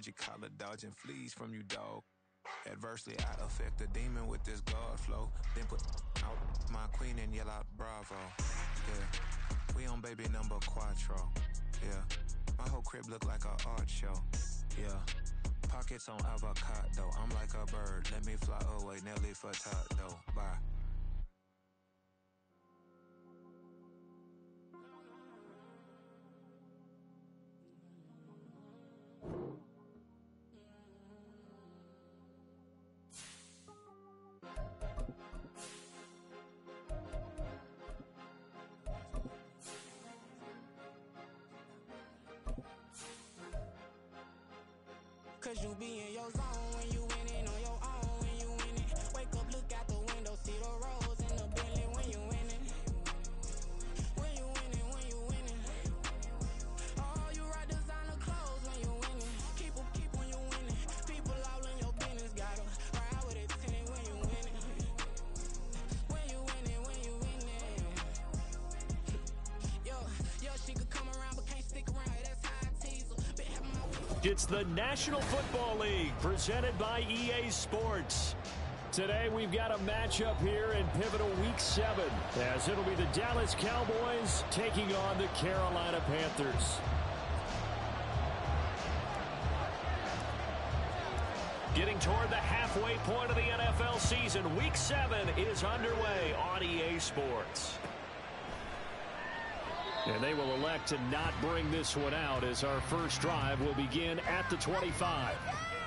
energy collar, dodging fleas from you, dog. Adversely, I affect the demon with this guard flow. Then put out my queen and yell out bravo. Yeah, we on baby number quattro. Yeah, my whole crib look like a art show. Yeah, pockets on avocado. I'm like a bird, let me fly away. Nelly Furtado, bye. Cause you be in your zone when you winning on your own when you winning. Wake up, look out the window, see the rose in the Bentley when you winning. When you winning, when you winning. Oh, you ride designer clothes when you winning. Keep when you winning. People all in your business, gotta ride with it tinted when you winning. When you winning, when you winning. Yo, she could come around but can't stick around. That's how I tease her. Been having my It's the National Football League, presented by EA Sports. Today, we've got a matchup here in pivotal Week 7, as it'll be the Dallas Cowboys taking on the Carolina Panthers. Getting toward the halfway point of the NFL season, Week 7 is underway on EA Sports. And they will elect to not bring this one out as our first drive will begin at the 25.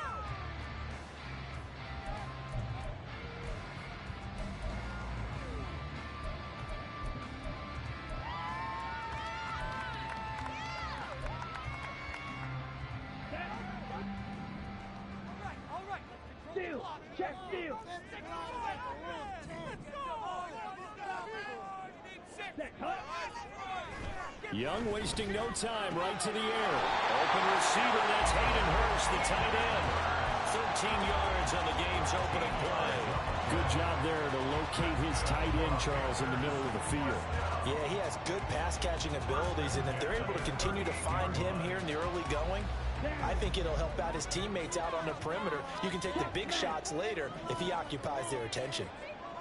All right. Steal. Check steal. Young wasting no time, right to the air. Open receiver, that's Hayden Hurst, the tight end. 13 yards on the game's opening play. Good job there to locate his tight end, Charles, in the middle of the field. Yeah, he has good pass-catching abilities, and if they're able to continue to find him here in the early going, I think it'll help out his teammates out on the perimeter. You can take the big shots later if he occupies their attention.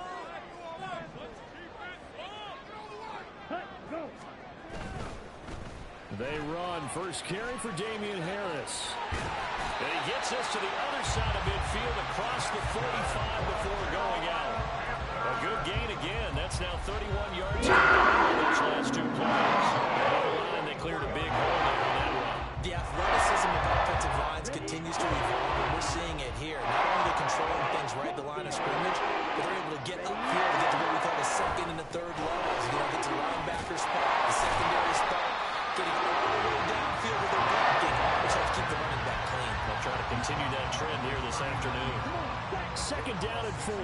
They run. First carry for Damian Harris. And he gets us to the other side of midfield across the 45 before going out. A good gain again. That's now 31 yards on those last two plays. On the line, they cleared a big hole there on that run. The athleticism of offensive lines continues to evolve, and we're seeing it here. Not only controlling things right at the line of scrimmage, but they're able to get upfield to get to what we call the second and the third levels. You know, get to the linebacker spot, the secondary spot, getting all the way downfield with their blocking, which helps keep the running back clean. They'll try to continue that trend here this afternoon. Second down and 4.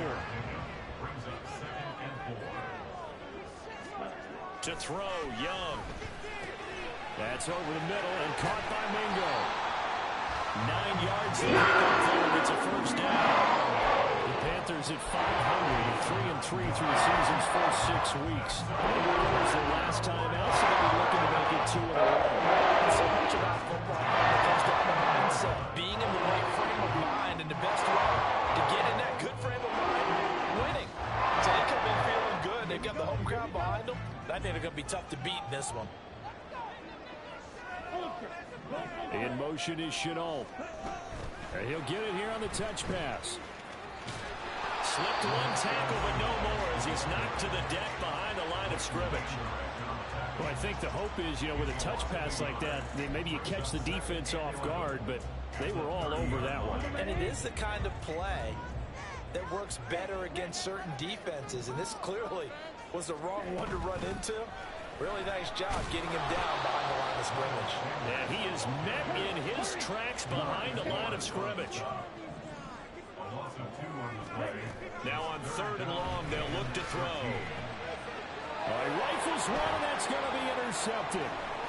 To throw, Young. That's over the middle and caught by Mingo. 9 yards to pick up there. It's a first down. The Panthers at 500, 3-3 through the season's first 6 weeks. It was their last time out, so they'll be looking to make it 2 in a row. So much about football when it comes down to mindset, being in the right frame of mind, and the best way to get in that good frame of mind, winning. So they come in feeling good. They've got the home crowd behind them. I think they're going to be tough to beat in this one. In motion is Chenault. And he'll get it here on the touch pass. Slipped one tackle, but no more as he's knocked to the deck behind the line of scrimmage. Well, I think the hope is, you know, with a touch pass like that, maybe you catch the defense off guard, but they were all over that one. And it is the kind of play that works better against certain defenses, and this clearly was the wrong one to run into. Really nice job getting him down behind the line of scrimmage. And he is met in his tracks behind the line of scrimmage. Now on 3rd and long, they'll look to throw. He rifles one, and that's going to be intercepted.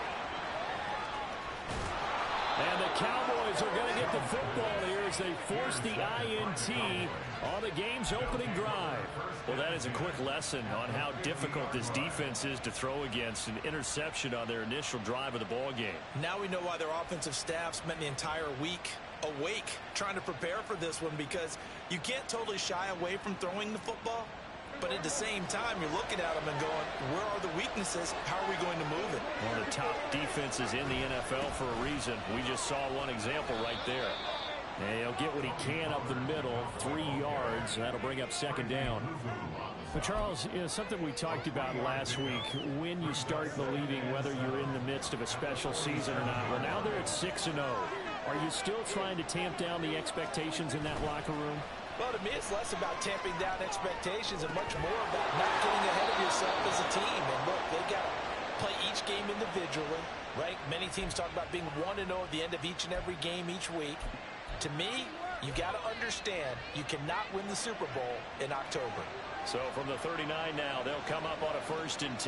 And the Cowboys are going to get the football here as they force the INT on the game's opening drive. Well, that is a quick lesson on how difficult this defense is to throw against. An interception on their initial drive of the ball game. Now we know why their offensive staff spent the entire week awake trying to prepare for this one because you can't totally shy away from throwing the football. But at the same time, you're looking at them and going, where are the weaknesses? How are we going to move it? One of the top defenses in the NFL for a reason. We just saw one example right there. And he'll get what he can up the middle, 3 yards. That'll bring up second down. But Charles, something we talked about last week, when you start believing whether you're in the midst of a special season or not. Well, now they're at 6-0. Are you still trying to tamp down the expectations in that locker room? Well, to me, it's less about tamping down expectations and much more about not getting ahead of yourself as a team. And look, they got to play each game individually, right? Many teams talk about being 1-0 at the end of each and every game each week. To me, you got to understand you cannot win the Super Bowl in October. So from the 39 now, they'll come up on a 1st and 10.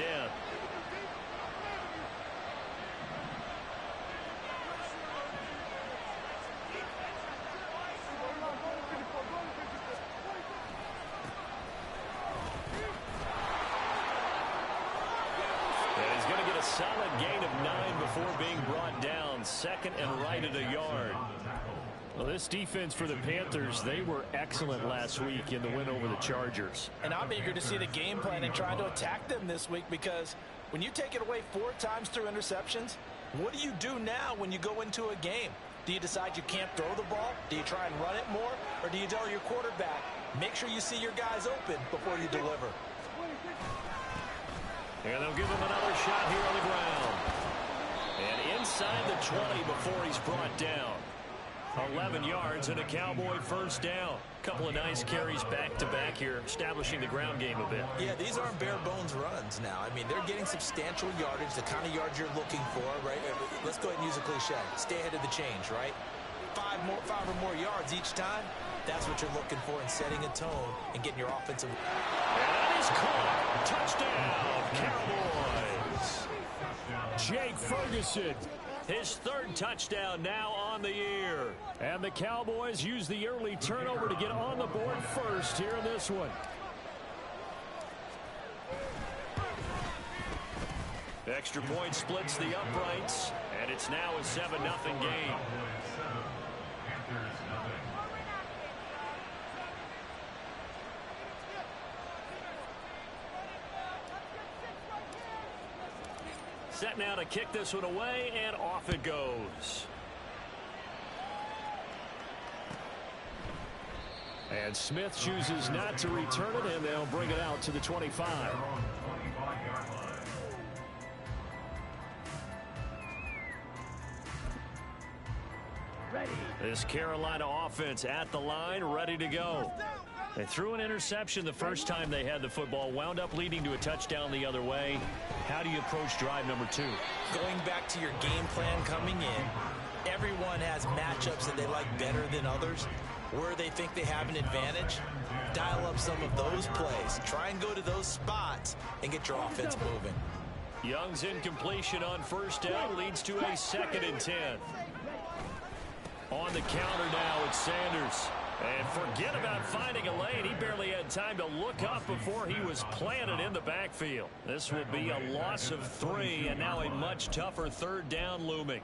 And he's going to get a solid gain of 9 before being brought down. Second and right at a yard. Well, this defense for the Panthers, they were excellent last week in the win over the Chargers. And I'm eager to see the game plan and try to attack them this week because when you take it away 4 times through interceptions, what do you do now when you go into a game? Do you decide you can't throw the ball? Do you try and run it more? Or do you tell your quarterback, make sure you see your guys open before you deliver? And they'll give him another shot here on the ground. And inside the 20 before he's brought down. 11 yards and a Cowboy first down. Couple of nice carries back-to-back here, establishing the ground game a bit. Yeah, these aren't bare-bones runs now. I mean, they're getting substantial yardage, the kind of yards you're looking for, right? Let's go ahead and use a cliche. Stay ahead of the change, right? 5 or more yards each time, that's what you're looking for in setting a tone and getting your offensive. And that is caught. Touchdown, Cowboys. Jake Ferguson. His 3rd touchdown now on the year. And the Cowboys use the early turnover to get on the board first here in this one. Extra point splits the uprights, and it's now a 7-0 game. Set now to kick this one away, and off it goes. And Smith chooses not to return it, and they'll bring it out to the 25. Ready. This Carolina offense at the line, ready to go. They threw an interception the first time they had the football, wound up leading to a touchdown the other way. How do you approach drive number 2? Going back to your game plan coming in, everyone has matchups that they like better than others. Where they think they have an advantage, dial up some of those plays. Try and go to those spots and get your offense moving. Young's incompletion on first down leads to a 2nd and 10. On the counter now, it's Sanders. And forget about finding a lane. He barely had time to look up before he was planted in the backfield. This will be a loss of 3, and now a much tougher 3rd down looming.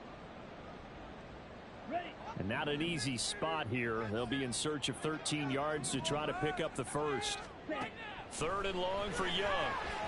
And not an easy spot here. They'll be in search of 13 yards to try to pick up the first. 3rd and long for Young.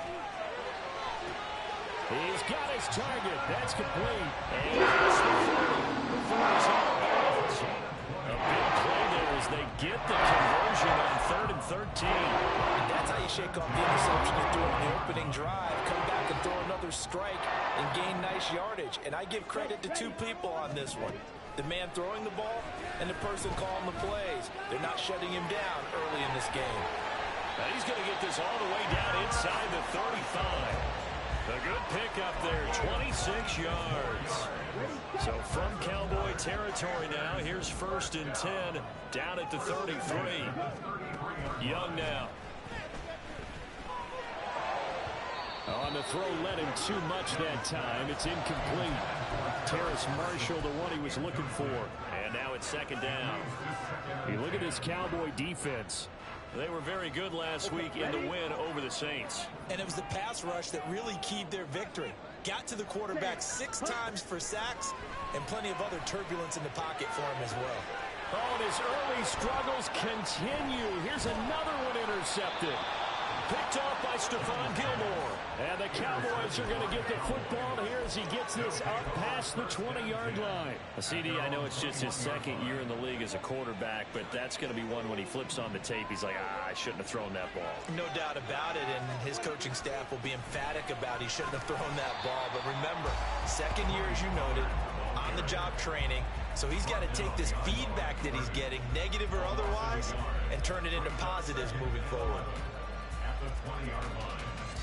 He's got his target. That's complete. And before he's out of bounds. A big play there as they get the conversion on 3rd and 13. And that's how you shake off the interception you threw on the opening drive. Come back and throw another strike and gain nice yardage. And I give credit to 2 people on this one. The man throwing the ball and the person calling the plays. They're not shutting him down early in this game. Now he's going to get this all the way down inside the 35. A good pickup there, 26 yards. So from Cowboy territory now, here's 1st and 10 down at the 33. Young now. On the throw, led him too much that time. It's incomplete. Terrace Marshall, the one he was looking for. And now it's 2nd down. You look at this Cowboy defense. They were very good last week in the win over the Saints. And it was the pass rush that really keyed their victory. got to the quarterback 6 times for sacks and plenty of other turbulence in the pocket for him as well. Oh, and his early struggles continue. Here's another one intercepted. Picked off by Stephon Gilmore. And the Cowboys are going to get the football here as he gets this up past the 20-yard line. CD, I know it's just his second year in the league as a quarterback, but that's going to be one when he flips on the tape. He's like, I shouldn't have thrown that ball. No doubt about it, and his coaching staff will be emphatic about he shouldn't have thrown that ball. But remember, second year, as you noted, on-the-job training. So he's got to take this feedback that he's getting, negative or otherwise, and turn it into positives moving forward. At the 20-yard line.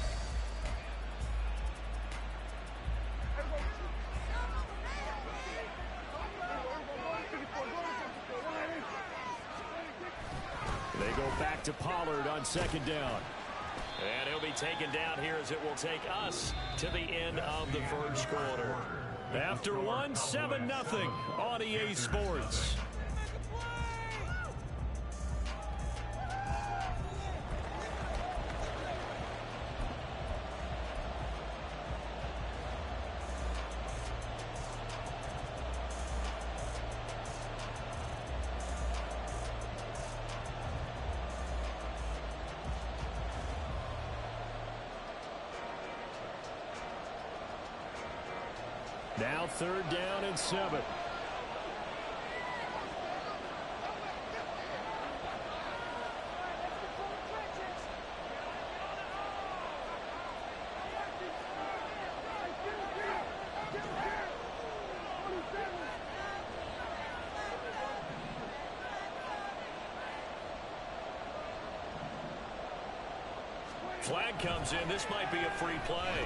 They go back to Pollard on second down. And he'll be taken down here as it will take us to the end of the first quarter. After one, 7-0 on EA Sports. Now 3rd down and 7. Flag comes in. This might be a free play.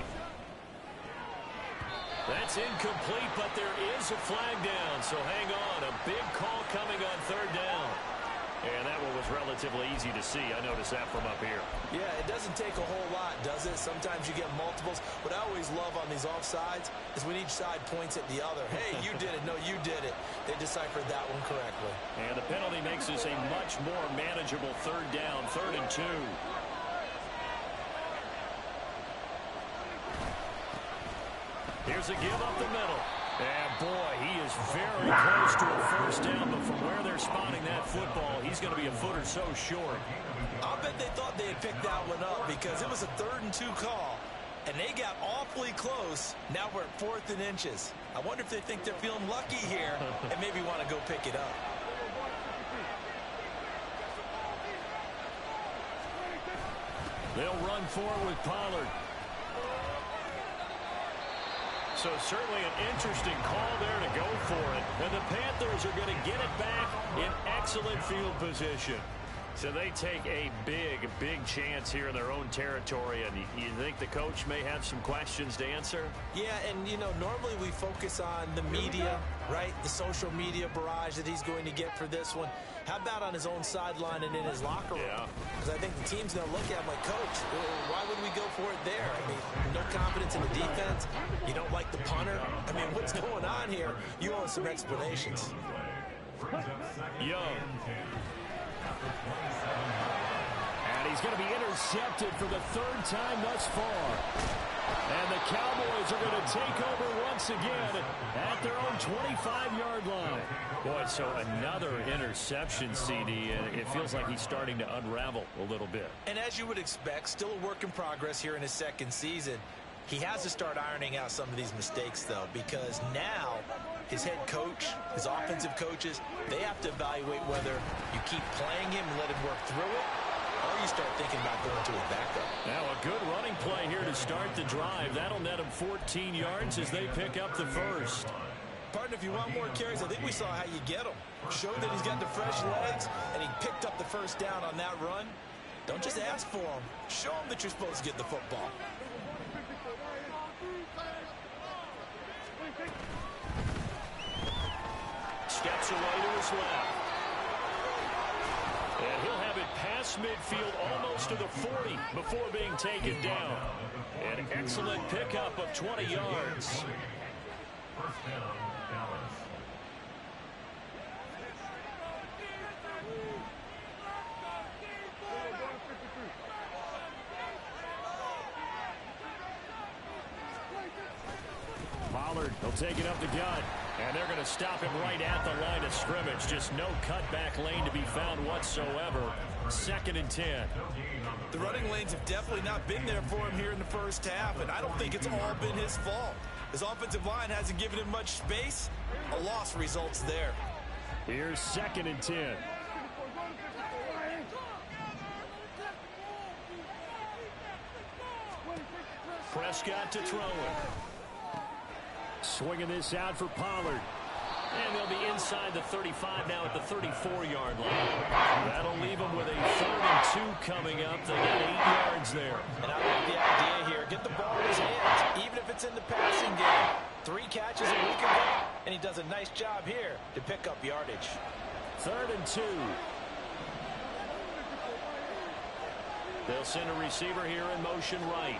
That's incomplete, but there is a flag down, so hang on. A big call coming on 3rd down. And that one was relatively easy to see. I noticed that from up here. Yeah, it doesn't take a whole lot, does it? Sometimes you get multiples. What I always love on these offsides is when each side points at the other. Hey, you did it. No, you did it. They deciphered that one correctly. And the penalty makes this a much more manageable 3rd down, 3rd and 2. Here's a give up the middle. And, boy, he is very close to a first down, but from where they're spotting that football, he's going to be a foot or so short. I'll bet they thought they had picked that one up because it was a 3rd and 2 call, and they got awfully close. Now we're at 4th and inches. I wonder if they think they're feeling lucky here and maybe want to go pick it up. They'll run forward with Pollard. So certainly an interesting call there to go for it. And the Panthers are going to get it back in excellent field position. So they take a big chance here in their own territory. And you think the coach may have some questions to answer? Yeah, and, you know, normally we focus on the media, right? The social media barrage that he's going to get for this one. How about on his own sideline and in his locker room? Yeah. Because I think the team's going to look at him like, Coach, why would we go for it there? I mean, no confidence in the defense. You don't like the punter. I mean, what's going on here? You owe us some explanations. Young. And he's going to be intercepted for the 3rd time thus far. And the Cowboys are going to take over once again at their own 25-yard line. Boy, so another interception, CD, and it feels like he's starting to unravel a little bit. And as you would expect, still a work in progress here in his 2nd season. He has to start ironing out some of these mistakes, though, because now his head coach, his offensive coaches, they have to evaluate whether you keep playing him and let him work through it, or you start thinking about going to his backup. Now a good running play here to start the drive. That'll net him 14 yards as they pick up the first. Partner, if you want more carries, I think we saw how you get him. Showed that he's got the fresh legs, and he picked up the first down on that run. Don't just ask for him. Show him that you're supposed to get the football. Steps away to his left. And he'll have it past midfield almost to the 40 before being taken down. An excellent pickup of 20 yards. First down, Dallas. take it up the gut. And they're going to stop him right at the line of scrimmage. Just no cutback lane to be found whatsoever. 2nd and 10. The running lanes have definitely not been there for him here in the first half, and I don't think it's all been his fault. His offensive line hasn't given him much space. A loss results there. Here's 2nd and 10. Prescott to throw it. Swinging this out for Pollard. And they'll be inside the 35 now at the 34-yard line. That'll leave them with a 3rd and 2 coming up. They got 8 yards there. And I like the idea here. Get the ball in his hands, even if it's in the passing game. 3 catches a week ago, and he does a nice job here to pick up yardage. 3rd and 2. They'll send a receiver here in motion right.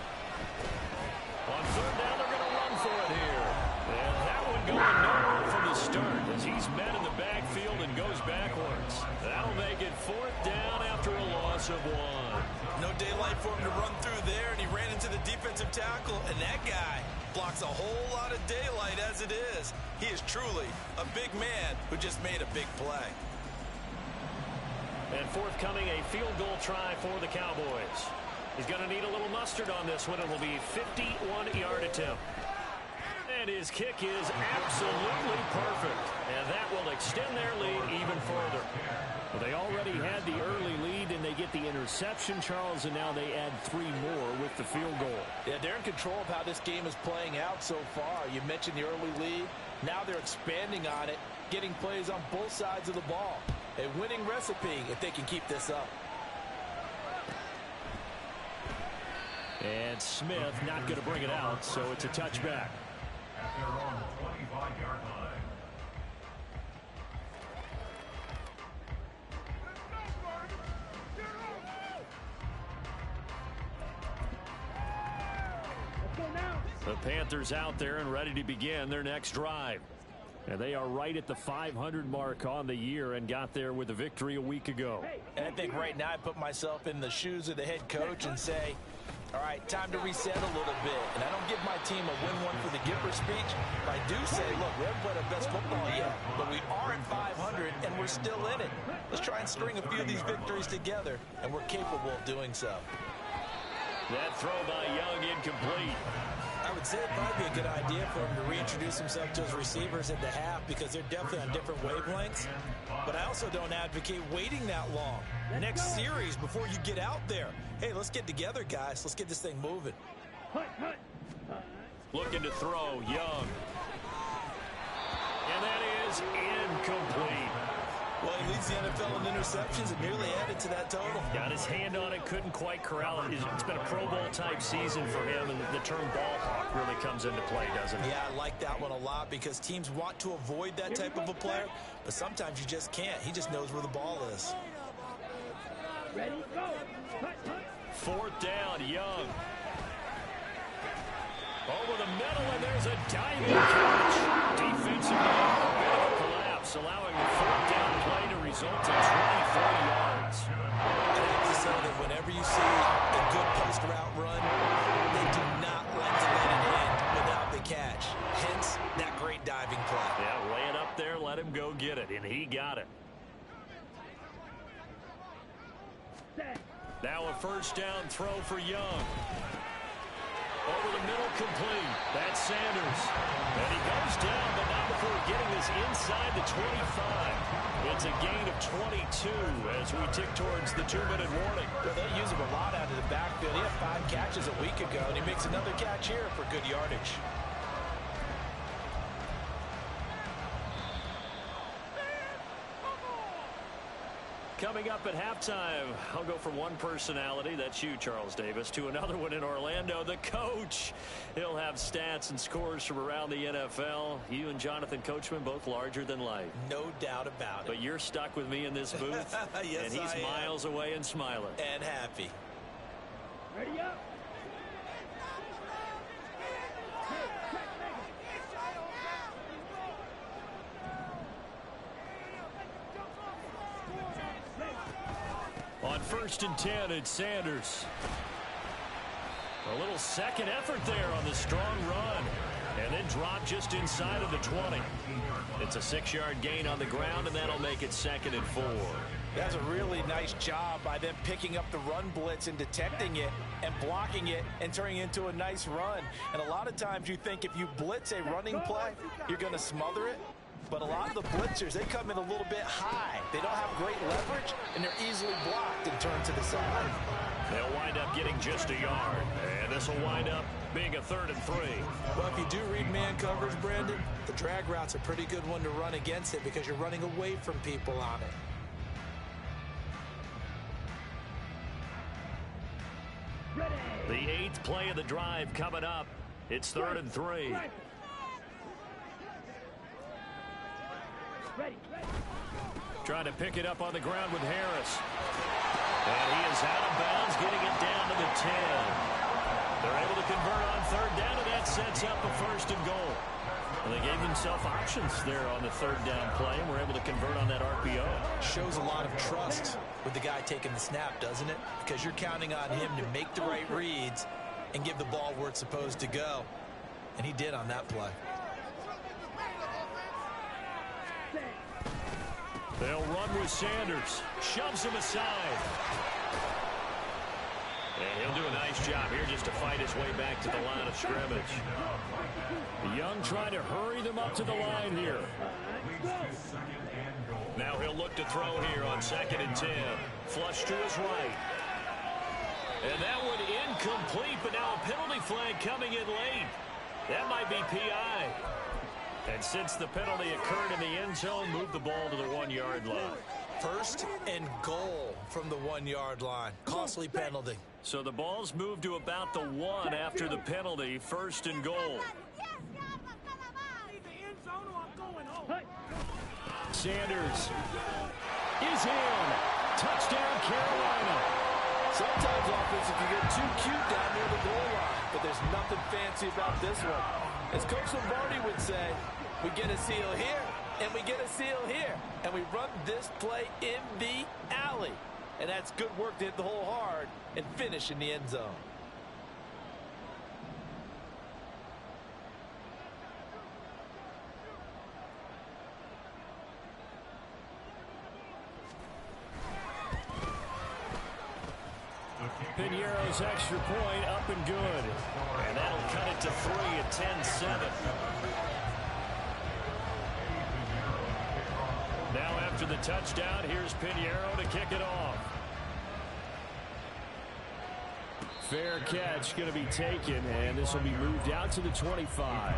On 3rd down, they're going to run for it here. And that one going nowhere from the start as he's met in the backfield and goes backwards. That'll make it 4th down after a loss of 1. No daylight for him to run through there, and he ran into the defensive tackle, and that guy blocks a whole lot of daylight as it is. He is truly a big man who just made a big play. And forthcoming, a field goal try for the Cowboys. He's going to need a little mustard on this one. It will be a 51-yard attempt. And his kick is absolutely perfect. And that will extend their lead even further. Well, they already had the early lead, and they get the interception, Charles, and now they add 3 more with the field goal. Yeah, they're in control of how this game is playing out so far. You mentioned the early lead. Now they're expanding on it, getting plays on both sides of the ball. A winning recipe if they can keep this up. And Smith not going to bring it out, so it's a touchback. At their own 25-yard line. The Panthers out there and ready to begin their next drive. And they are right at the 500 mark on the year and got there with a victory a week ago. And I think right now I put myself in the shoes of the head coach and say, all right, time to reset a little bit. And I don't give my team a win one for the Gipper speech, but I do say, look, we haven't played our best football yet, but we are at 500 and we're still in it. Let's try and string a few of these victories together, and we're capable of doing so. That throw by Young incomplete. I would say it'd probably be a good idea for him to reintroduce himself to his receivers at the half because they're definitely on different wavelengths. But I also don't advocate waiting that long. Next series before you get out there. Hey, let's get together, guys. Let's get this thing moving. Looking to throw, Young. And that is incomplete. Well, he leads the NFL in interceptions and nearly added to that total. Got his hand on it, couldn't quite corral it. It's been a Pro Bowl-type season for him, and the term ball hawk really comes into play, doesn't it? Yeah, I like that one a lot because teams want to avoid that type of a player, but sometimes you just can't. He just knows where the ball is. Ready, go. 4th down, Young. Over the middle, and there's a diving catch. Defensively, a bit of a collapse, allowing the 4th down play to result in 24 yards. I have to say that whenever you see a good post route run, they do not like to let it end without the catch. Hence, that great diving play. Yeah, lay it up there, let him go get it, and he got it. Now a 1st down throw for Young. Over the middle, complete. That's Sanders. And he goes down, but not before getting this inside the 25. It's a gain of 22 as we tick towards the 2-minute warning. Well, they use him a lot out of the backfield. He had 5 catches a week ago, and he makes another catch here for good yardage. Coming up at halftime, I'll go from one personality, that's you, Charles Davis, to another one in Orlando, the coach. He'll have stats and scores from around the NFL. You and Jonathan Coachman, both larger than life. No doubt about it. But you're stuck with me in this booth, Yes, and he's miles away and smiling. And happy. Ready up. On 1st and 10, it's Sanders. A little second effort there on the strong run. And then drop just inside of the 20. It's a 6-yard gain on the ground, and that'll make it 2nd and 4. That's a really nice job by them picking up the run blitz and detecting it and blocking it and turning it into a nice run. And a lot of times you think if you blitz a running play, you're going to smother it. But a lot of the blitzers, they come in a little bit high. They don't have great leverage, and they're easily blocked and turned to the side. They'll wind up getting just a yard. And this will wind up being a 3rd and 3. Well, if you do read man coverage, Brandon, the drag route's a pretty good one to run against it because you're running away from people on it. The 8th play of the drive coming up. It's 3rd and 3. Trying to pick it up on the ground with Harris. And he is out of bounds, getting it down to the 10. They're able to convert on 3rd down, and that sets up a 1st and goal. Well, they gave themselves options there on the 3rd down play, and were able to convert on that RPO. Shows a lot of trust with the guy taking the snap, doesn't it? Because you're counting on him to make the right reads and give the ball where it's supposed to go. And he did on that play. They'll run with Sanders. Shoves him aside. And he'll do a nice job here just to fight his way back to the line of scrimmage. Young trying to hurry them up to the line here. Now he'll look to throw here on 2nd and 10. Flush to his right. And that one incomplete, but now a penalty flag coming in late. That might be PI. And since the penalty occurred in the end zone, move the ball to the 1-yard line. 1st and goal from the 1-yard line. Costly penalty. So the ball's moved to about the 1 after the penalty. 1st and goal. Sanders is in. Touchdown, Carolina. Sometimes offense, if you get too cute down near the goal line, but there's nothing fancy about this one. As Coach Lombardi would say, we get a seal here, and we get a seal here, and we run this play in the alley. And that's good work to hit the hole hard and finish in the end zone. Piñeiro's extra point up and good. And that'll cut it to 3 at 10-7. Now after the touchdown, here's Piñeiro to kick it off. Fair catch going to be taken, and this will be moved out to the 25.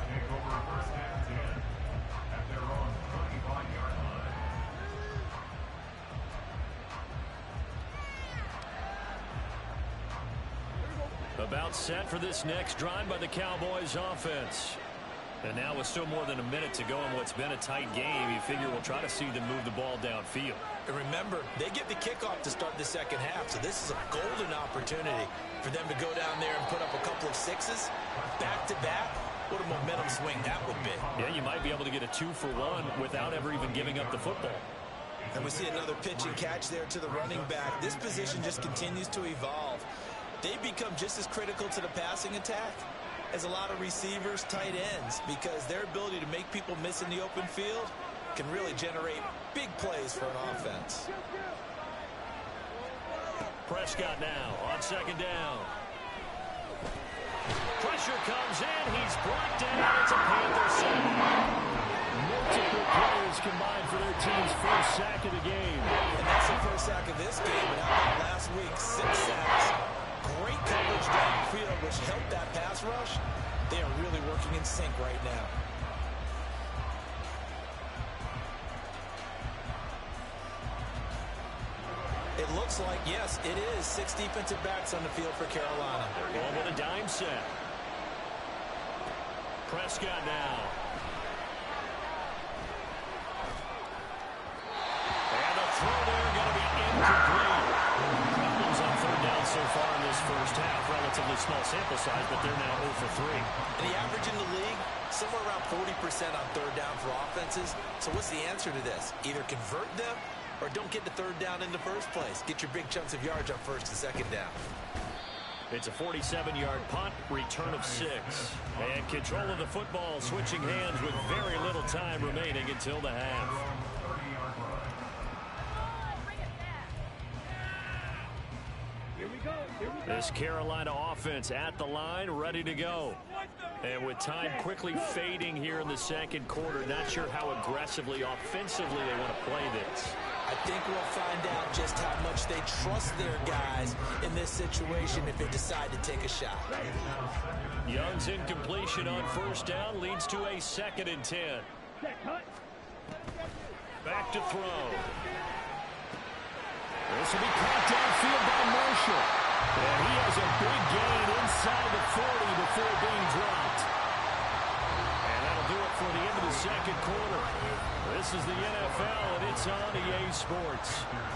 About set for this next drive by the Cowboys offense. And now with still more than a minute to go in what's been a tight game, you figure we'll try to see them move the ball downfield. And remember, they get the kickoff to start the second half, so this is a golden opportunity for them to go down there and put up a couple of 6s back-to-back. What a momentum swing that would be. Yeah, you might be able to get a 2-for-1 without ever even giving up the football. And we see another pitch and catch there to the running back. This position just continues to evolve. They become just as critical to the passing attack as a lot of receivers, tight ends, because their ability to make people miss in the open field can really generate big plays for an offense. Prescott now on 2nd down. Pressure comes in. He's brought down. It's a Panther sack. Multiple players combined for their team's first sack of the game. And that's the first sack of this game. And how about last week? 6 sacks. Great coverage downfield, which helped that pass rush. They are really working in sync right now. It looks like, yes, it is 6 defensive backs on the field for Carolina. They're going with a dime set. Prescott now. And the throw there going to be incomplete. Problems on 3rd down so far in this first half. Relatively small sample size, but they're now 0 for 3. And the average in the league, somewhere around 40% on 3rd down for offenses. So what's the answer to this? Either convert them or don't get the 3rd down in the first place. Get your big chunks of yards on 1st and 2nd down. It's a 47-yard punt, return of 6. And control of the football switching hands with very little time remaining until the half. This Carolina offense at the line, ready to go. And with time quickly fading here in the second quarter, not sure how aggressively, offensively they want to play this. I think we'll find out just how much they trust their guys in this situation if they decide to take a shot. Young's incompletion on first down leads to a 2nd and 10. Back to throw. This will be caught downfield by Marshall. And he has a big gain inside the 40 before being dropped. And that'll do it for the end of the second quarter. This is the NFL, and it's on EA Sports.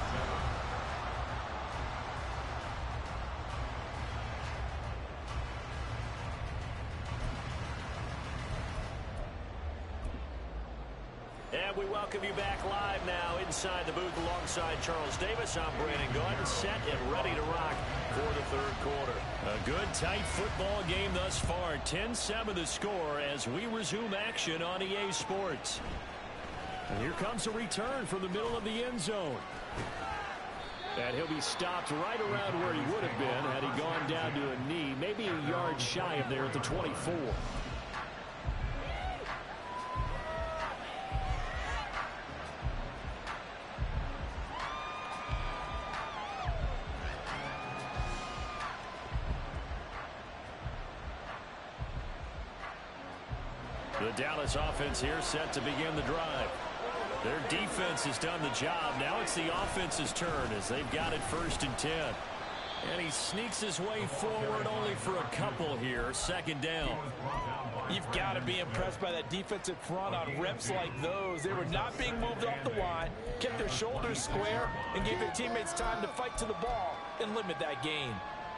And we welcome you back live now inside the booth alongside Charles Davis. I'm Brandon Gaudin, set and ready to rock for the third quarter. A good, tight football game thus far. 10-7 the score as we resume action on EA Sports. And here comes a return from the middle of the end zone. And he'll be stopped right around where he would have been had he gone down to a knee, maybe a yard shy of there at the 24. The Dallas offense here set to begin the drive. Their defense has done the job. Now it's the offense's turn as they've got it 1st and 10. And he sneaks his way forward only for a couple here. 2nd down. You've got to be impressed by that defensive front on reps like those. They were not being moved off the line, kept their shoulders square, and gave their teammates time to fight to the ball and limit that gain.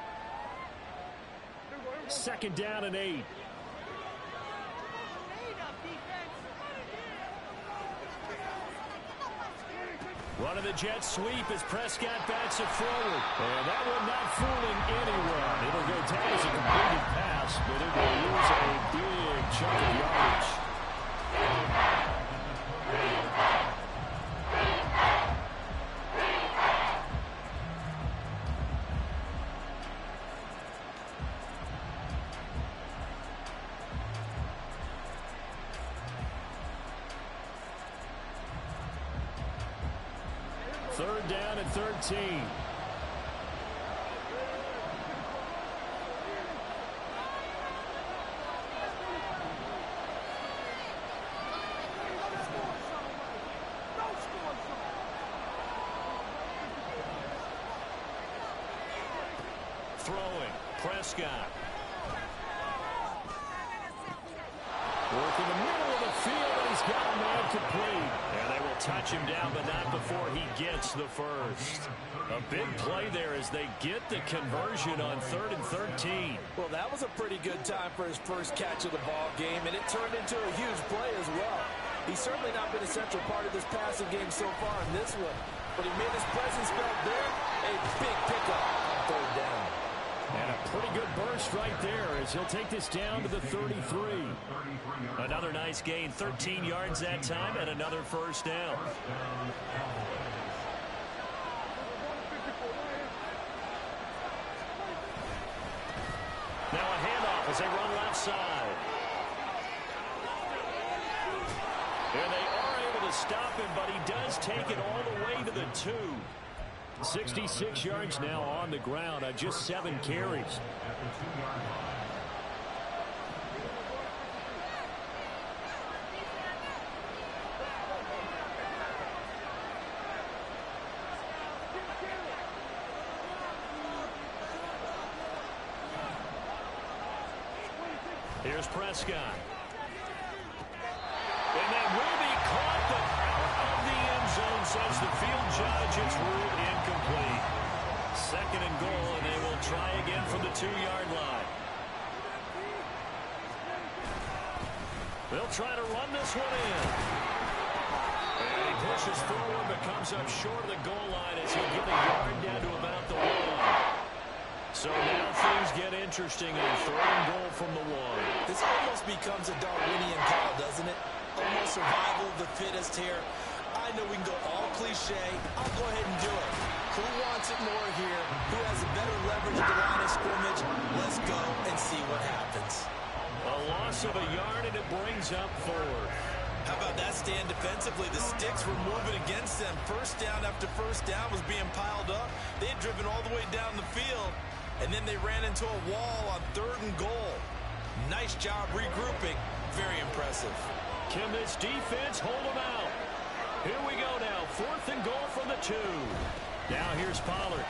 2nd down and 8. Running the jet sweep as Prescott bats it forward. And that one not fooling anyone. It'll go down as a completed pass, but it will lose a big chunk of yardage. Third down and 13. Throwing, Prescott. Working the middle of the field, and he's got a man complete. And they will touch him down, but not before he gets the first. A big play there as they get the conversion on 3rd and 13. Well, that was a pretty good time for his first catch of the ball game, and it turned into a huge play as well. He's certainly not been a central part of this passing game so far in this one, but he made his presence felt there. A big pickup on 3rd down. And a pretty good burst right there as he'll take this down to the 33. Another nice gain, 13 yards that time, and another first down. Now a handoff as they run left side. And they are able to stop him, but he does take it all the way to the 2. 66 yards now on the ground on just 7 carries. Here's Prescott. And that will be caught, but out of the end zone, says the field judge. It's ruled incomplete. 2nd and goal, and they will try again from the 2-yard line. They'll try to run this one in. And he pushes forward, but comes up short of the goal line as he'll get a yard down to about the 1. So now things get interesting on 3rd and goal from the 1. This almost becomes a Darwinian call, doesn't it? Almost survival of the fittest here. I know we can go all cliche. I'll go ahead and do it. Who wants it more here? Who has a better leverage at the line of scrimmage? Let's go and see what happens. A loss of a yard, and it brings up 4th. How about that stand defensively? The sticks were moving against them. First down after first down was being piled up. They had driven all the way down the field, and then they ran into a wall on 3rd and goal. Nice job regrouping. Very impressive. Can this defense hold them out? Here we go now. 4th and goal from the 2. Now here's Pollard.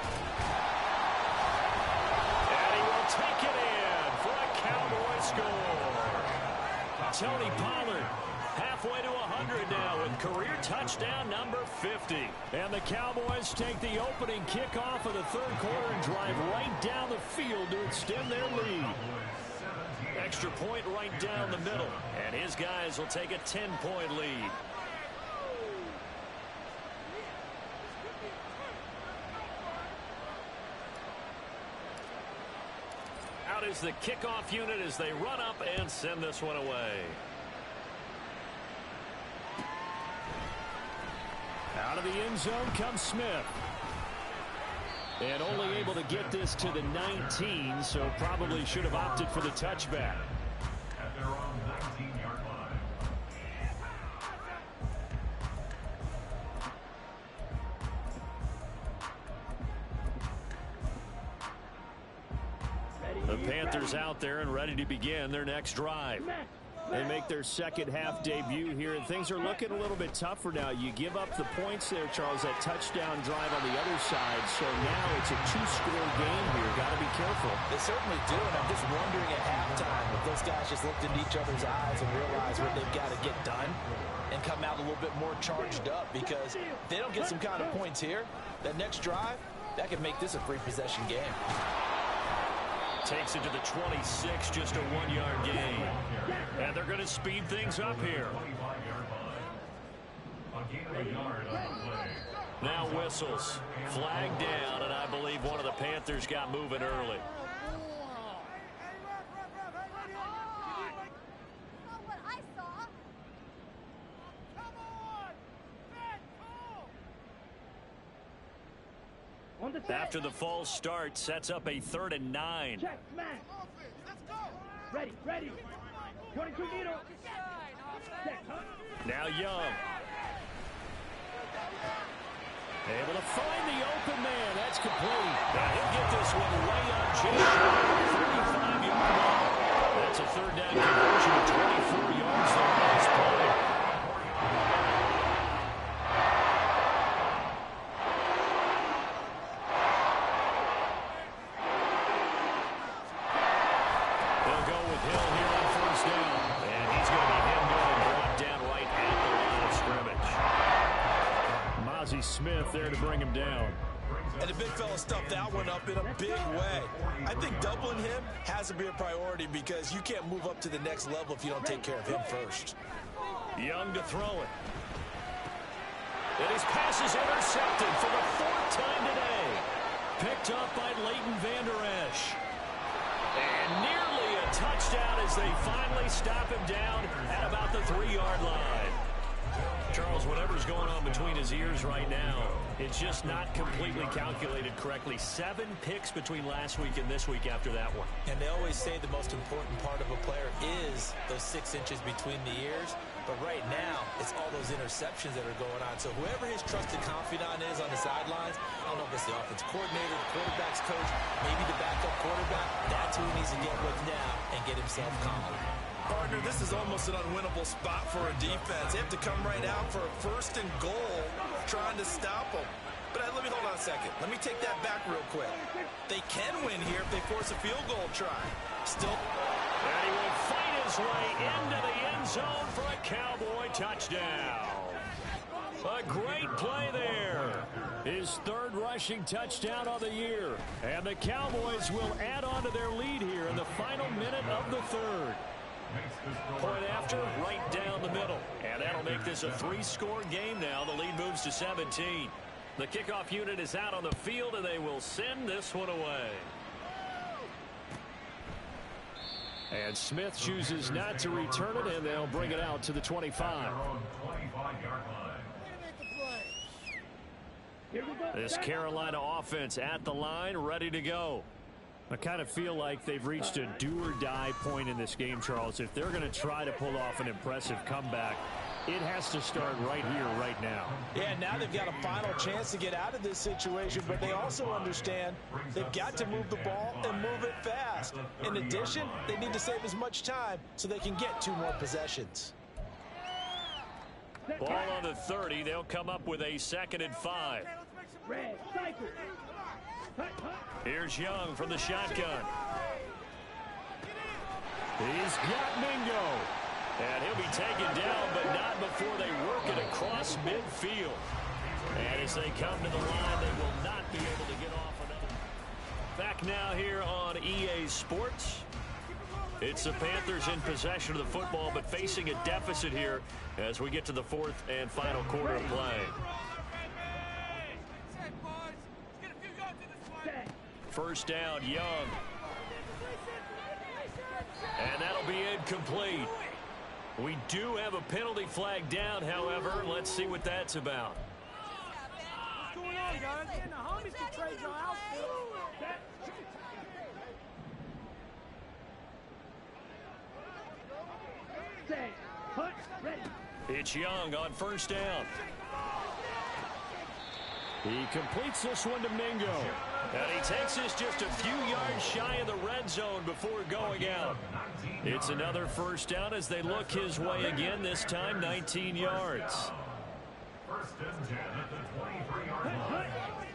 And he will take it in for a Cowboy score. Tony Pollard halfway to 100 now with career touchdown number 50. And the Cowboys take the opening kickoff of the 3rd quarter and drive right down the field to extend their lead. Extra point right down the middle. And his guys will take a 10-point lead. Out is the kickoff unit as they run up and send this one away. Out of the end zone comes Smith. And only able to get this to the 19, so probably should have opted for the touchback. At their own 19-yard line. The Panthers out there and ready to begin their next drive. They make their second-half debut here, and things are looking a little bit tougher now. You give up the points there, Charles, that touchdown drive on the other side, so now it's a 2-score game here. Got to be careful. They certainly do, and I'm just wondering at halftime if those guys just looked into each other's eyes and realized what they've got to get done and come out a little bit more charged up, because if they don't get some kind of points here, that next drive, that could make this a 3-possession game. Takes it to the 26, just a 1-yard gain. And they're going to speed things up here. Now whistles. Flag down, and I believe one of the Panthers got moving early. After the false start, sets up a 3rd and 9. Check, smash. Ready, ready. 22 needle. Check, huh? Now Young. Able to find the open man. That's complete. Now he'll get this one way up just short. 35-yard line. That's a 3rd down conversion of 24 yards there on this play. Smith there to bring him down. And the big fella stuffed that one up in a big way. I think doubling him has to be a priority, because you can't move up to the next level if you don't take care of him first. Young to throw it. And his pass is intercepted for the 4th time today. Picked up by Leighton Vander Esch. And nearly a touchdown as they finally stop him down at about the 3-yard line. Charles, whatever's going on between his ears right now, it's just not completely calculated correctly. 7 picks between last week and this week after that one. And they always say the most important part of a player is those 6 inches between the ears. But right now, it's all those interceptions that are going on. So whoever his trusted confidant is on the sidelines, I don't know if it's the offense coordinator, the quarterback's coach, maybe the backup quarterback, that's who he needs to get with now and get himself calm. Partner, this is almost an unwinnable spot for a defense. They have to come right out for a 1st and goal, trying to stop them. But let me hold on a second. Let me take that back real quick. They can win here if they force a field goal try. Still. And he will fight his way into the end zone for a Cowboy touchdown. A great play there. His 3rd rushing touchdown of the year. And the Cowboys will add on to their lead here in the final minute of the 3rd. Point after, right down the middle. And that'll make this a 3-score game now. The lead moves to 17. The kickoff unit is out on the field, and they will send this one away. And Smith chooses not to return it, and they'll bring it out to the 25. This Carolina offense at the line, ready to go. I kind of feel like they've reached a do-or-die point in this game, Charles. If they're going to try to pull off an impressive comeback, it has to start right here, right now. Yeah, now they've got a final chance to get out of this situation, but they also understand they've got to move the ball and move it fast. In addition, they need to save as much time so they can get 2 more possessions. Ball on the 30. They'll come up with a 2nd and 5. Here's Young from the shotgun. He's got Mingo. And he'll be taken down, but not before they work it across midfield. And as they come to the line, they will not be able to get off another. Back now here on EA Sports. It's the Panthers in possession of the football, but facing a deficit here as we get to the 4th and final quarter of play. First down, Young. And that'll be incomplete. We do have a penalty flag down, however. Let's see what that's about. What's going on, guys? The homies can trade your outfit. It's Young on first down. He completes this one to Mingo. And he takes this just a few yards shy of the red zone before going out. It's another first down as they look his way again, this time 19 yards. First and 10 at the 23-yard line.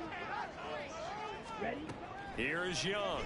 Here is Young.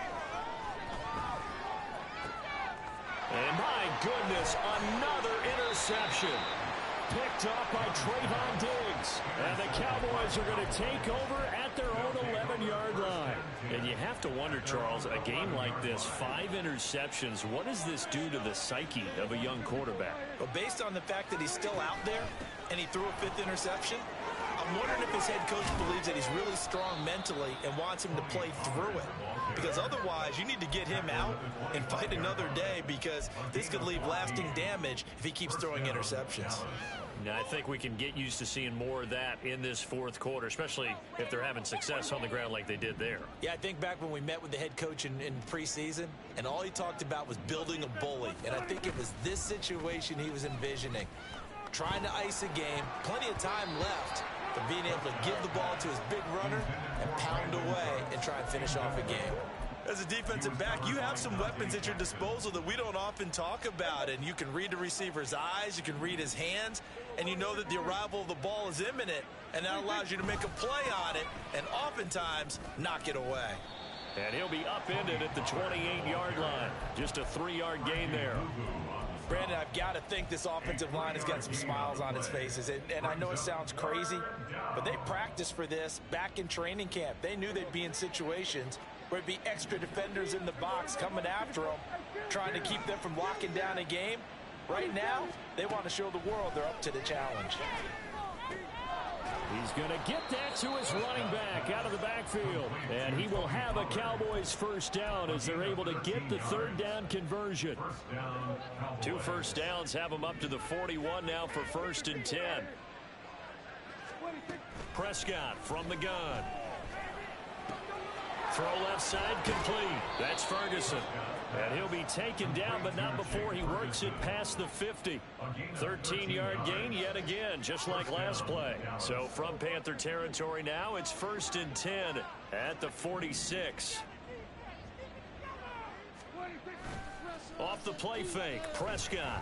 And my goodness, another interception. Picked off by Trayvon Diggs. And the Cowboys are going to take over at their own 11-yard line. And you have to wonder, Charles, a game like this, 5 interceptions, what does this do to the psyche of a young quarterback? But based on the fact that he's still out there and he threw a 5th interception, I'm wondering if his head coach believes that he's really strong mentally and wants him to play through it. Because otherwise, you need to get him out and fight another day, because this could leave lasting damage if he keeps throwing interceptions. Now, I think we can get used to seeing more of that in this 4th quarter, especially if they're having success on the ground like they did there. Yeah, I think back when we met with the head coach in preseason, and all he talked about was building a bully. And I think it was this situation he was envisioning. Trying to ice a game, plenty of time left, but being able to give the ball to his big runner and pound away and try and finish off a game. As a defensive back, you have some weapons at your disposal that we don't often talk about, and you can read the receiver's eyes, you can read his hands, and you know that the arrival of the ball is imminent, and that allows you to make a play on it and oftentimes knock it away. And he'll be upended at the 28-yard line. Just a 3-yard gain there. Brandon, I've got to think this offensive line has got some smiles on its faces. And I know it sounds crazy, but they practiced for this back in training camp. They knew they'd be in situations where it'd be extra defenders in the box coming after them, trying to keep them from locking down a game. Right now, they want to show the world they're up to the challenge. He's going to get that to his running back out of the backfield. And he will have a Cowboys first down as they're able to get the 3rd down conversion. 2 first downs have them up to the 41 now for 1st and 10. Prescott from the gun. Throw left side complete. That's Ferguson. And he'll be taken down, but not before he works it past the 50. 13-yard gain yet again, just like last play. So from Panther territory now, it's 1st and 10 at the 46. Off the play fake, Prescott.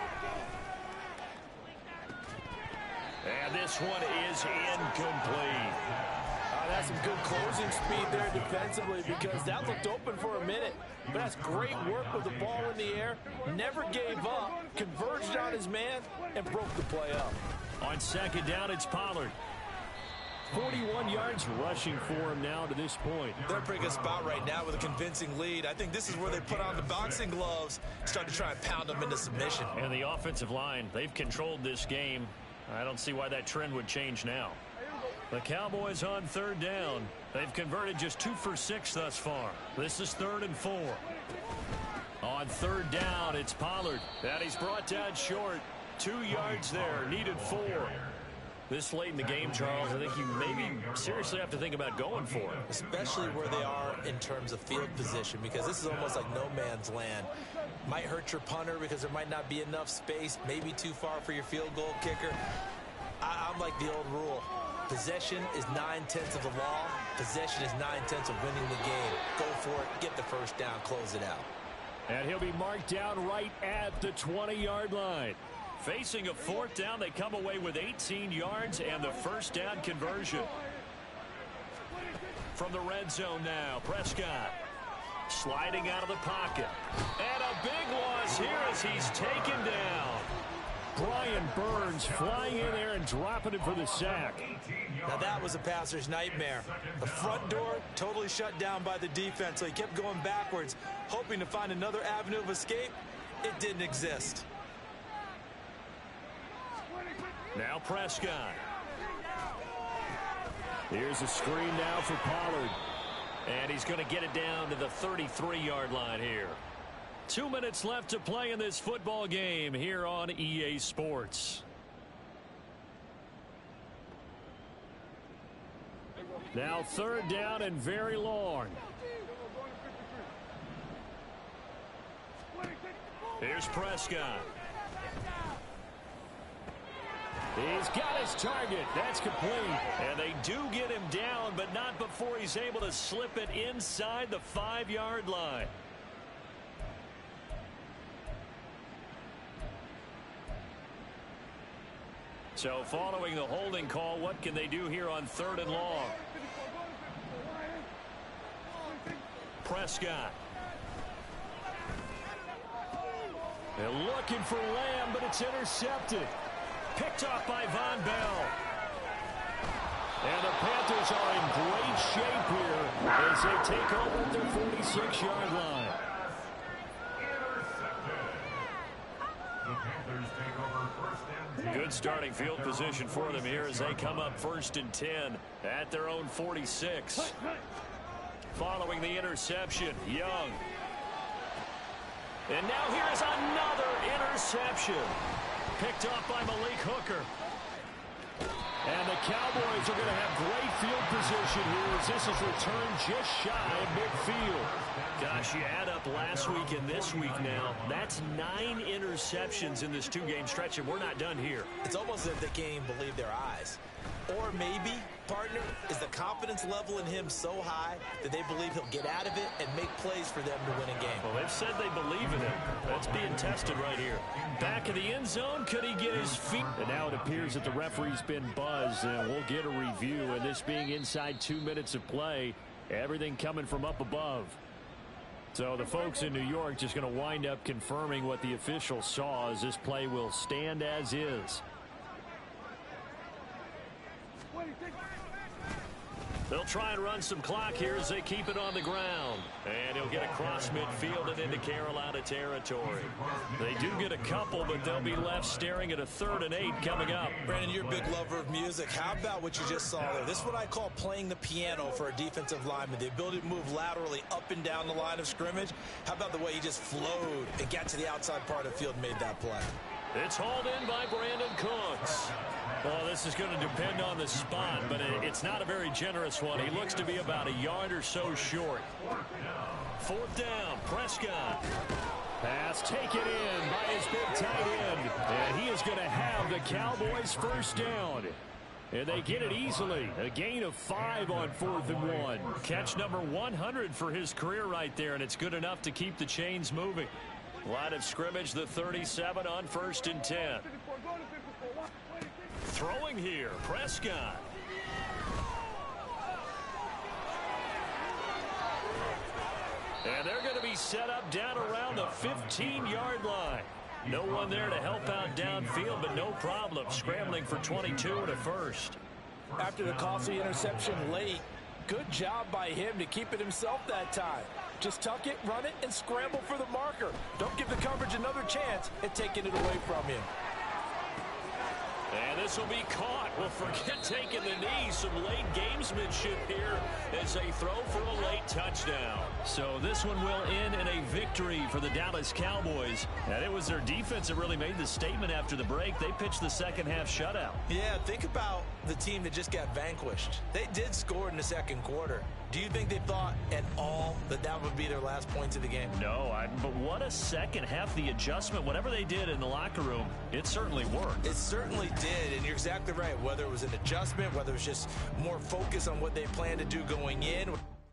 And this one is incomplete. That's some good closing speed there defensively, because that looked open for a minute. But that's great work with the ball in the air. Never gave up, converged on his man, and broke the play up. On 2nd down, it's Pollard. 41 yards rushing for him now to this point. They're in a pretty good spot right now with a convincing lead. I think this is where they put on the boxing gloves, start to try and pound them into submission. And the offensive line, they've controlled this game. I don't see why that trend would change now. The Cowboys on 3rd down. They've converted just 2 for 6 thus far. This is 3rd and 4. On On third down, it's Pollard. And he's brought down short. 2 yards there, needed 4. This late in the game, Charles, I think you maybe seriously have to think about going for it. Especially where they are in terms of field position, because this is almost like no man's land. Might hurt your punter because there might not be enough space, maybe too far for your field goal kicker. I'm like the old rule. Possession is 9/10 of the law. Possession is 9/10 of winning the game. Go for it, get the first down, close it out. And he'll be marked down right at the 20-yard line. Facing a fourth down, they come away with 18 yards and the first down conversion. From the red zone now, Prescott sliding out of the pocket. And a big loss here as he's taken down. Brian Burns flying in there and dropping it for the sack. Now that was a passer's nightmare. The front door totally shut down by the defense, so he kept going backwards, hoping to find another avenue of escape. It didn't exist. Now Prescott. Here's a screen now for Pollard. And he's going to get it down to the 33-yard line here. 2 minutes left to play in this football game here on EA Sports. Now third down and very long. Here's Prescott. He's got his target. That's complete. And they do get him down, but not before he's able to slip it inside the 5-yard line. So following the holding call, what can they do here on third and long? Prescott. They're looking for Lamb, but it's intercepted. Picked off by Von Bell. And the Panthers are in great shape here as they take over at their 46-yard line. Good starting field position for them here as they come up 1st and 10 at their own 46. Following the interception, Young. And now here's another interception. Picked off by Malik Hooker. And the Cowboys are going to have great field position here as this is returned just shy of midfield. Gosh, you add up last week and this week now, that's 9 interceptions in this 2-game stretch, and we're not done here. It's almost as if they can't even believe their eyes. Or maybe, partner, is the confidence level in him so high that they believe he'll get out of it and make plays for them to win a game. Well, they've said they believe in him. That's being tested right here. Back of the end zone, could he get his feet? And now it appears that the referee's been buzzed, and we'll get a review. And this being inside 2 minutes of play, everything coming from up above. So the folks in New York just going to wind up confirming what the official saw as this play will stand as is. They'll try and run some clock here as they keep it on the ground. And he'll get across midfield and into Carolina territory. They do get a couple, but they'll be left staring at a 3rd and 8 coming up. Brandon, you're a big lover of music. How about what you just saw there? This is what I call playing the piano for a defensive lineman. The ability to move laterally up and down the line of scrimmage. How about the way he just flowed and got to the outside part of the field and made that play? It's hauled in by Brandon Cooks. Well, this is going to depend on the spot, but it's not a very generous one. He looks to be about a yard or so short. 4th down, Prescott. Pass taken in by his big tight end. And he is going to have the Cowboys' first down. And they get it easily. A gain of 5 on 4th and 1. Catch number 100 for his career right there, and it's good enough to keep the chains moving. Line of scrimmage, the 37 on 1st and 10. Throwing here, Prescott. And they're going to be set up down around the 15-yard line. No one there to help out downfield, but no problem. Scrambling for 22 and a first. After the costly interception late, good job by him to keep it himself that time. Just tuck it, run it, and scramble for the marker. Don't give the coverage another chance at taking it away from him. And this will be caught. Well, forget taking the knee. Some late gamesmanship here as they throw for a late touchdown. So this one will end in a victory for the Dallas Cowboys. And it was their defense that really made the statement after the break. They pitched the second half shutout. Yeah, think about the team that just got vanquished. They did score in the second quarter. Do you think they thought at all that that would be their last points of the game? No, but what a second half. The adjustment, whatever they did in the locker room, it certainly worked. It certainly did, and you're exactly right. Whether it was an adjustment, whether it was just more focus on what they planned to do going in.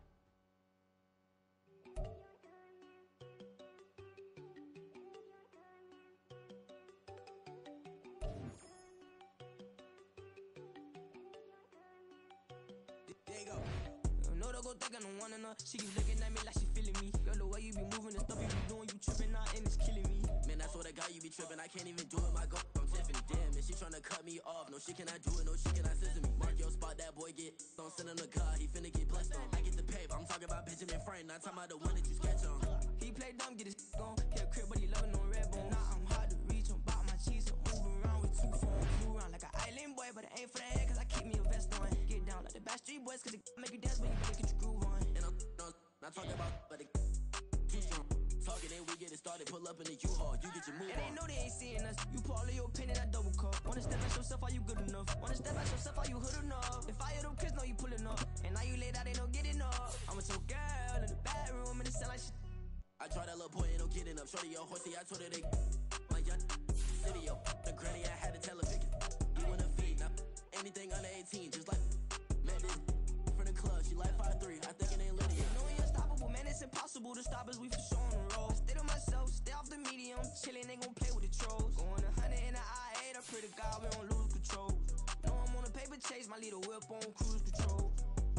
She keep looking at me like she feeling me. Girl, the way you be moving and stuff you be doing, you tripping out and it's killing me. Man, I swear to God, you be tripping. I can't even do it. My girl from Tiffany. Damn, and she tryna cut me off. No, she cannot do it. No, she cannot scissor me. Mark your spot, that boy get on. Send him to God. He finna get blessed on. I get the paper. I'm talking about Benjamin Franklin. Not talking about the one that you sketch on. He play dumb, get his on. Kept crib, but he loving on red bone. Now I'm hard to reach. I'm about my cheese. I'm moving around with 2 phones. Move around like an island boy, but it ain't for the head, cause I keep me a vest on. Get down like the Backstreet Boys, cause it make you dance, but you better get your groove on. And I'm not talking about, but it too strong. Talking and we get it started, pull up in the U-Haul, you get your move on. And they know they ain't seeing us. You put all of your opinion, I double cup. Wanna step at yourself, are you good enough? Wanna step at yourself, are you hood enough? If I hear them kids, know you pulling up. And now you laid out, they don't get enough. I'm with your girl in the bedroom, and it sound like shit. I tried that little boy, ain't no getting up. Shorty, your horsey, I told her they my young city, yo. The granny, I had to tell her pick it. You wanna feed, now anything under 18, just like man, this from the club, she like 5'3", I think it ain't Lydia. No, you're unstoppable, man, it's impossible to stop us, we for sure on the road. Stay to myself, stay off the medium, chillin', ain't gon' play with the trolls. Going 100 in the I-8, I pray to God we don't lose control. No, I'm on a paper chase, my little whip on cruise control.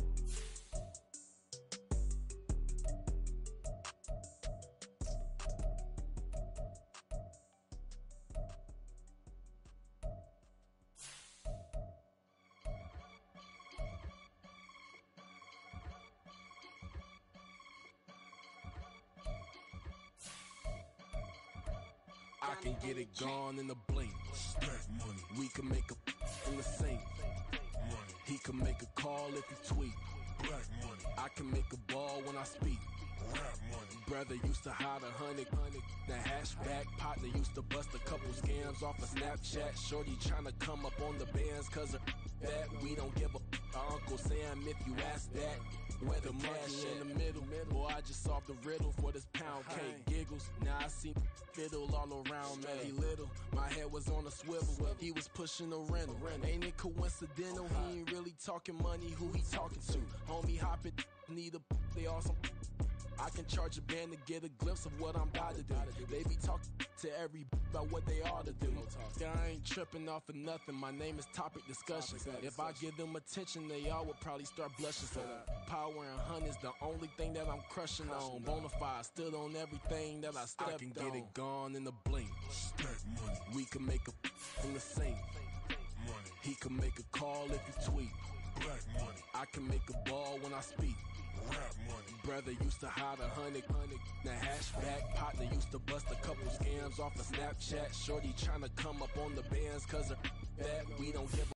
I can get it gone in a blink. Stack money. We can make a in the sink. Money. He can make a call if he tweet. Black money. I can make a ball when I speak. Rap money. Brother used to hide 100. The hashback partner used to bust a couple scams off of Snapchat. Shorty tryna come up on the bands cause of that. We don't give a Uncle Sam if you ask that. Where the cash in the middle. Boy, I just solved the riddle for this pound cake. Giggles, now I see fiddle all around me. He little, my head was on a swivel. He was pushing a rental. Ain't it coincidental? He ain't really talking money, who he talking to? Homie hopping, need a they awesome. I can charge a band to get a glimpse of what I'm about to do. They be talking to every about what they ought to do. I ain't tripping off of nothing. My name is Topic Discussion. If I give them attention, they all would probably start blushing. So power and honey's the only thing that I'm crushing on. Bonafide stood on everything that I stepped on. I can get it gone in a blink. Stack money. We can make a in the sink. Money. He can make a call if he tweet. Black money. I can make a ball when I speak. Rap money. Brother used to hide 100. The hashback partner used to bust a couple scams off of Snapchat. Shorty tryna come up on the bands cause of that. We don't give a